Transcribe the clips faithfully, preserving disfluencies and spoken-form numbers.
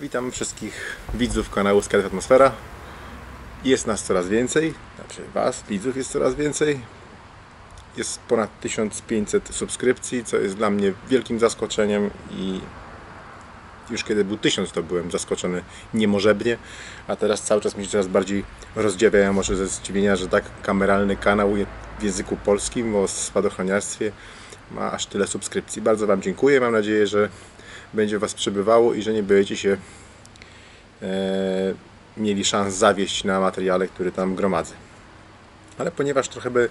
Witam wszystkich widzów kanału Skydive Atmosfera. Jest nas coraz więcej, znaczy was, widzów jest coraz więcej. Jest ponad tysiąc pięćset subskrypcji, co jest dla mnie wielkim zaskoczeniem i już kiedy był tysiąc, to byłem zaskoczony niemożebnie, a teraz cały czas mi się coraz bardziej rozdziawiają oczy ze zdziwienia, że tak kameralny kanał w języku polskim o spadochroniarstwie ma aż tyle subskrypcji. Bardzo wam dziękuję, mam nadzieję, że będzie was przybywało i że nie będziecie się e, mieli szans zawieść na materiale, który tam gromadzę. Ale ponieważ trochę by,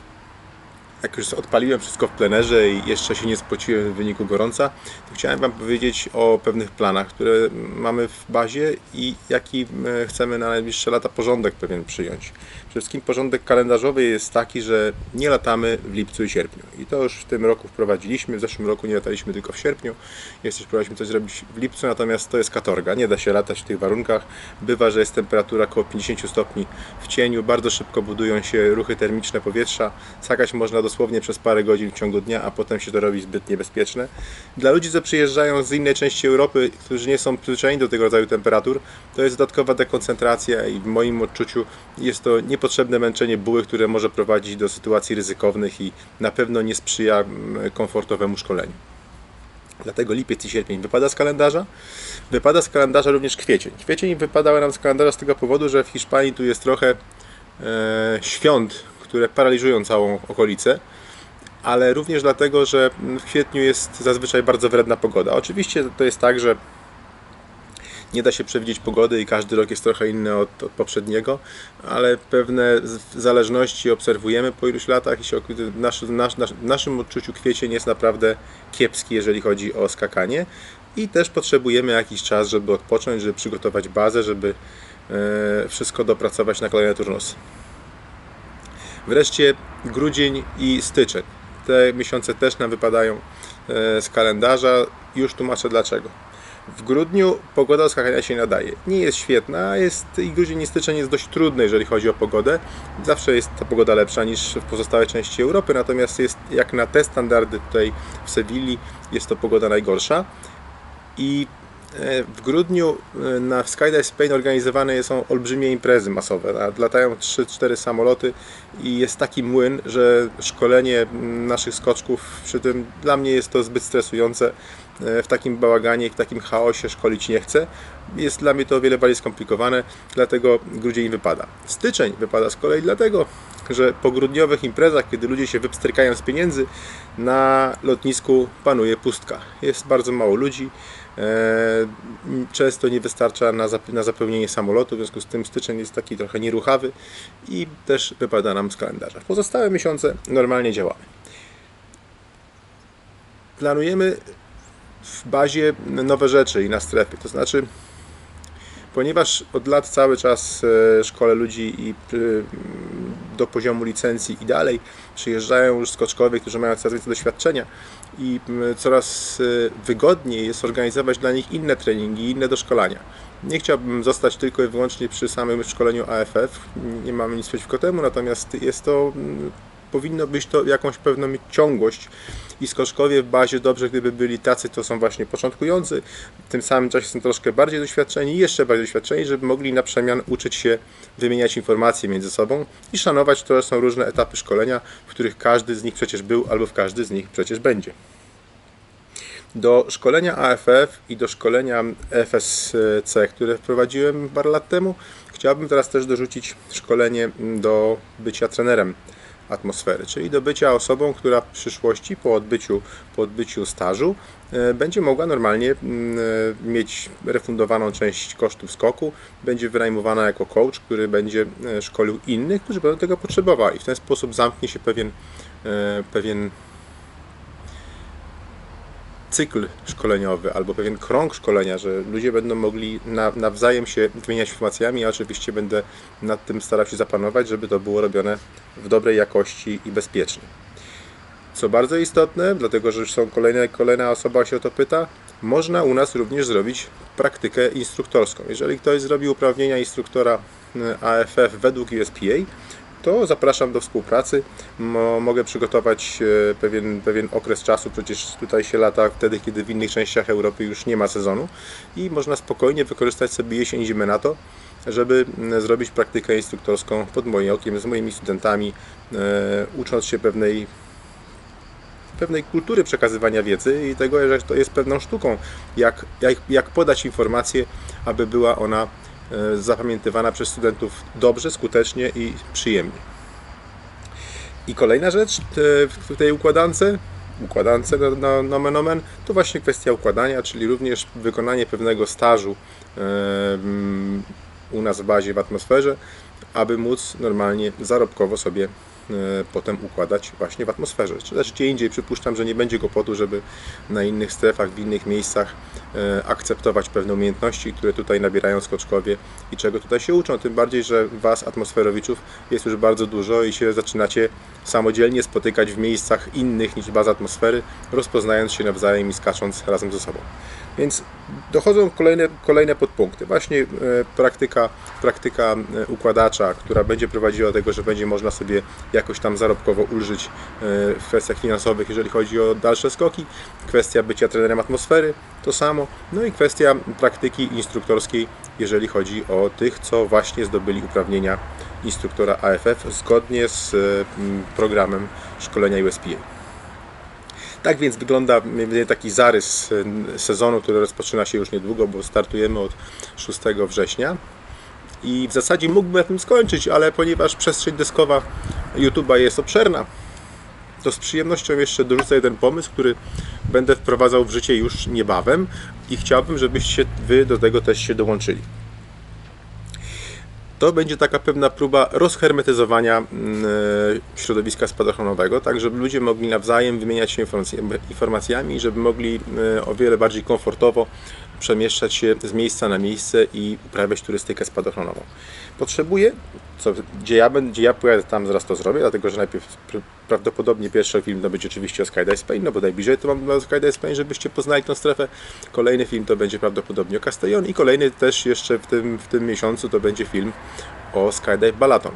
jak już odpaliłem wszystko w plenerze i jeszcze się nie spociłem w wyniku gorąca, to chciałem wam powiedzieć o pewnych planach, które mamy w bazie i jaki chcemy na najbliższe lata porządek pewien przyjąć. Przede wszystkim porządek kalendarzowy jest taki, że nie latamy w lipcu i sierpniu. I to już w tym roku wprowadziliśmy. W zeszłym roku nie lataliśmy tylko w sierpniu. Jeszcze próbowaliśmy coś zrobić w lipcu, natomiast to jest katorga. Nie da się latać w tych warunkach. Bywa, że jest temperatura około pięćdziesiąt stopni w cieniu. Bardzo szybko budują się ruchy termiczne powietrza. Skakać można dosłownie przez parę godzin w ciągu dnia, a potem się to robi zbyt niebezpieczne. Dla ludzi, co przyjeżdżają z innej części Europy, którzy nie są przyzwyczajeni do tego rodzaju temperatur, to jest dodatkowa dekoncentracja i w moim odczuciu jest to niepotrzebne męczenie buły, które może prowadzić do sytuacji ryzykownych i na pewno nie sprzyja komfortowemu szkoleniu. Dlatego lipiec i sierpień wypada z kalendarza. Wypada z kalendarza również kwiecień. Kwiecień wypadała nam z kalendarza z tego powodu, że w Hiszpanii tu jest trochę e, świąt, które paraliżują całą okolicę, ale również dlatego, że w kwietniu jest zazwyczaj bardzo wredna pogoda. Oczywiście to jest tak, że nie da się przewidzieć pogody i każdy rok jest trochę inny od, od poprzedniego, ale pewne zależności obserwujemy po iluś latach i się, w, naszy, nasz, nasz, w naszym odczuciu kwiecień jest naprawdę kiepski, jeżeli chodzi o skakanie i też potrzebujemy jakiś czas, żeby odpocząć, żeby przygotować bazę, żeby e, wszystko dopracować na kolejne turnusy. Wreszcie grudzień i styczeń. Te miesiące też nam wypadają z kalendarza. Już tłumaczę dlaczego. W grudniu pogoda do skakania się nadaje. Nie jest świetna, jest i grudzień i styczeń jest dość trudny, jeżeli chodzi o pogodę. Zawsze jest ta pogoda lepsza niż w pozostałej części Europy, natomiast jest jak na te standardy tutaj w Sewilli jest to pogoda najgorsza. I w grudniu na Skydive Spain organizowane są olbrzymie imprezy masowe. Latają trzy cztery samoloty i jest taki młyn, że szkolenie naszych skoczków, przy tym dla mnie jest to zbyt stresujące. W takim bałaganie, w takim chaosie szkolić nie chcę. Jest dla mnie to o wiele bardziej skomplikowane, dlatego grudzień wypada. Styczeń wypada z kolei dlatego, że po grudniowych imprezach, kiedy ludzie się wypstrykają z pieniędzy, na lotnisku panuje pustka. Jest bardzo mało ludzi, często nie wystarcza na zapełnienie samolotu, w związku z tym styczeń jest taki trochę nieruchawy i też wypada nam z kalendarza. W pozostałe miesiące normalnie działamy. Planujemy w bazie nowe rzeczy i na strefy, to znaczy ponieważ od lat cały czas szkolę ludzi i do poziomu licencji i dalej przyjeżdżają już skoczkowie, którzy mają coraz więcej doświadczenia i coraz wygodniej jest organizować dla nich inne treningi, inne doszkolenia. Nie chciałbym zostać tylko i wyłącznie przy samym szkoleniu A F F, nie mamy nic przeciwko temu, natomiast jest to powinno być to jakąś pewną mieć ciągłość i skoczkowie w bazie dobrze, gdyby byli tacy, to są właśnie początkujący, w tym samym czasie są troszkę bardziej doświadczeni i jeszcze bardziej doświadczeni, żeby mogli na przemian uczyć się wymieniać informacje między sobą i szanować to, że są różne etapy szkolenia, w których każdy z nich przecież był albo w każdy z nich przecież będzie. Do szkolenia A F F i do szkolenia F S C, które wprowadziłem parę lat temu, chciałbym teraz też dorzucić szkolenie do bycia trenerem atmosfery, czyli do bycia osobą, która w przyszłości po odbyciu, po odbyciu stażu będzie mogła normalnie mieć refundowaną część kosztów skoku, będzie wynajmowana jako coach, który będzie szkolił innych, którzy będą tego potrzebowali. W ten sposób zamknie się pewien, pewien cykl szkoleniowy albo pewien krąg szkolenia, że ludzie będą mogli nawzajem się wymieniać informacjami. Ja oczywiście będę nad tym starał się zapanować, żeby to było robione w dobrej jakości i bezpiecznie. Co bardzo istotne, dlatego że już są kolejne, kolejna osoba się o to pyta, można u nas również zrobić praktykę instruktorską. Jeżeli ktoś zrobi uprawnienia instruktora A F F według U S P A, to zapraszam do współpracy. Mo, mogę przygotować pewien, pewien okres czasu, przecież tutaj się lata wtedy, kiedy w innych częściach Europy już nie ma sezonu i można spokojnie wykorzystać sobie jesień, zimę na to, żeby zrobić praktykę instruktorską pod moim okiem, z moimi studentami, e, ucząc się pewnej, pewnej kultury przekazywania wiedzy i tego, że to jest pewną sztuką, jak, jak, jak podać informację, aby była ona e, zapamiętywana przez studentów dobrze, skutecznie i przyjemnie. I kolejna rzecz w tej układance, układance no, nomen omen, to właśnie kwestia układania, czyli również wykonanie pewnego stażu e, u nas w bazie, w atmosferze, aby móc normalnie zarobkowo sobie e, potem układać właśnie w atmosferze. Czy też gdzie indziej przypuszczam, że nie będzie kłopotu, żeby na innych strefach, w innych miejscach e, akceptować pewne umiejętności, które tutaj nabierają skoczkowie i czego tutaj się uczą. Tym bardziej, że Was, atmosferowiczów, jest już bardzo dużo i się zaczynacie samodzielnie spotykać w miejscach innych niż baza atmosfery, rozpoznając się nawzajem i skacząc razem ze sobą. Więc dochodzą kolejne, kolejne podpunkty. Właśnie e, praktyka, praktyka układacza, która będzie prowadziła do tego, że będzie można sobie jakoś tam zarobkowo ulżyć e, w kwestiach finansowych, jeżeli chodzi o dalsze skoki. Kwestia bycia trenerem atmosfery, to samo. No i kwestia praktyki instruktorskiej, jeżeli chodzi o tych, co właśnie zdobyli uprawnienia instruktora A F F zgodnie z e, programem szkolenia U S P A. Tak więc wygląda taki zarys sezonu, który rozpoczyna się już niedługo, bo startujemy od szóstego września. I w zasadzie mógłbym na tym skończyć, ale ponieważ przestrzeń deskowa YouTube'a jest obszerna, to z przyjemnością jeszcze dorzucę jeden pomysł, który będę wprowadzał w życie już niebawem i chciałbym, żebyście Wy do tego też się dołączyli. To będzie taka pewna próba rozhermetyzowania środowiska spadochronowego, tak żeby ludzie mogli nawzajem wymieniać się informacjami i żeby mogli o wiele bardziej komfortowo przemieszczać się z miejsca na miejsce i uprawiać turystykę spadochronową. Potrzebuję, co, gdzie, ja, gdzie ja pojadę, tam zaraz to zrobię, dlatego że najpierw prawdopodobnie pierwszy film to będzie oczywiście o Skydive Spain, no bo najbliżej to mam do Skydive Spain, żebyście poznali tę strefę. Kolejny film to będzie prawdopodobnie o Castellón i kolejny też jeszcze w tym, w tym miesiącu to będzie film o Skydive Balaton.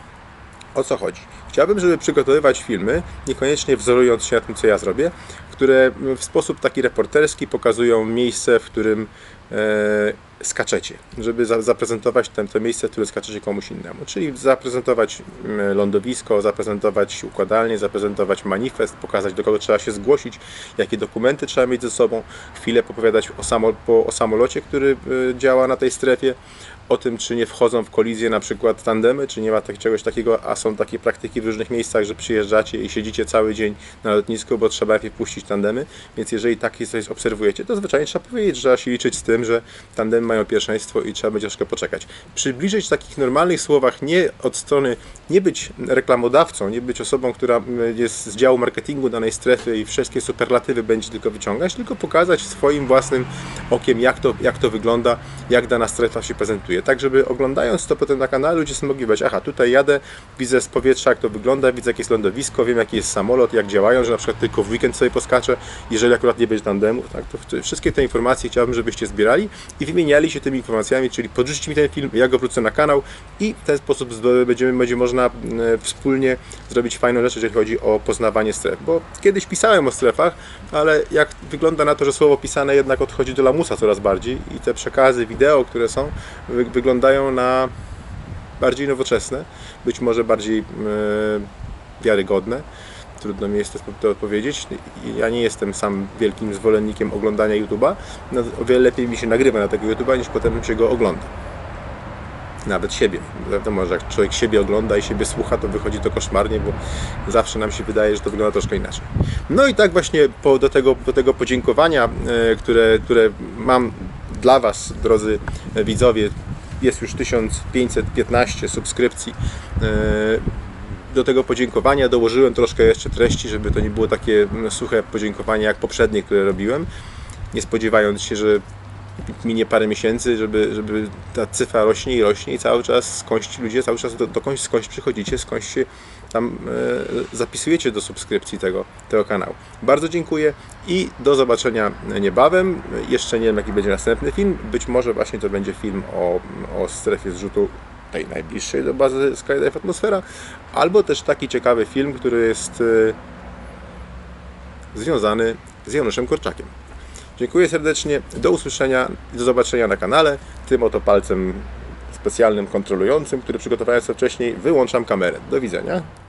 O co chodzi? Chciałbym, żeby przygotowywać filmy, niekoniecznie wzorując się na tym, co ja zrobię, które w sposób taki reporterski pokazują miejsce, w którym e, skaczecie, żeby za, zaprezentować ten, to miejsce, w którym skaczecie komuś innemu. Czyli zaprezentować lądowisko, zaprezentować układalnię, zaprezentować manifest, pokazać, do kogo trzeba się zgłosić, jakie dokumenty trzeba mieć ze sobą, chwilę popowiadać o, samo, po, o samolocie, który e, działa na tej strefie, o tym, czy nie wchodzą w kolizję na przykład tandemy, czy nie ma tak, czegoś takiego, a są takie praktyki w różnych miejscach, że przyjeżdżacie i siedzicie cały dzień na lotnisku, bo trzeba najpierw puścić tandemy, więc jeżeli takie coś obserwujecie, to zwyczajnie trzeba powiedzieć, że trzeba się liczyć z tym, że tandemy mają pierwszeństwo i trzeba będzie troszkę poczekać. Przybliżyć w takich normalnych słowach, nie od strony, nie być reklamodawcą, nie być osobą, która jest z działu marketingu danej strefy i wszystkie superlatywy będzie tylko wyciągać, tylko pokazać swoim własnym okiem, jak to, jak to wygląda, jak dana strefa się prezentuje. Tak, żeby oglądając to potem na kanale ludzie sobie mogli być, aha, tutaj jadę, widzę z powietrza, jak to wygląda, widzę, jakie jest lądowisko, wiem, jaki jest samolot, jak działają, że na przykład tylko w weekend sobie poskaczę, jeżeli akurat nie będzie tandemu, tak, to wszystkie te informacje chciałbym, żebyście zbierali i wymieniali się tymi informacjami, czyli podrzućcie mi ten film, ja go wrócę na kanał i w ten sposób będziemy, będzie można wspólnie zrobić fajną rzecz, jeżeli chodzi o poznawanie stref, bo kiedyś pisałem o strefach, ale jak wygląda na to, że słowo pisane jednak odchodzi do lamusa coraz bardziej i te przekazy wideo, które są, wyglądają na bardziej nowoczesne, być może bardziej e, wiarygodne. Trudno mi jest to odpowiedzieć. Ja nie jestem sam wielkim zwolennikiem oglądania YouTube'a. No, o wiele lepiej mi się nagrywa na tego YouTube'a, niż potem się go ogląda. Nawet siebie. Wiadomo, że jak człowiek siebie ogląda i siebie słucha, to wychodzi to koszmarnie, bo zawsze nam się wydaje, że to wygląda troszkę inaczej. No i tak właśnie po, do, tego, do tego podziękowania, e, które, które mam dla Was, drodzy widzowie, jest już tysiąc pięćset piętnaście subskrypcji. Do tego podziękowania dołożyłem troszkę jeszcze treści, żeby to nie było takie suche podziękowanie jak poprzednie, które robiłem, nie spodziewając się, że minie parę miesięcy, żeby, żeby ta cyfra rośnie i rośnie i cały czas skądś ci ludzie, cały czas do, dokądś skądś przychodzicie, skądś się tam e, zapisujecie do subskrypcji tego, tego kanału. Bardzo dziękuję i do zobaczenia niebawem. Jeszcze nie wiem, jaki będzie następny film. Być może właśnie to będzie film o, o strefie zrzutu tej najbliższej do bazy Skydive Atmosfera, albo też taki ciekawy film, który jest y, związany z Januszem Korczakiem. Dziękuję serdecznie, do usłyszenia i do zobaczenia na kanale. Tym oto palcem specjalnym kontrolującym, który przygotowałem sobie wcześniej, wyłączam kamerę. Do widzenia.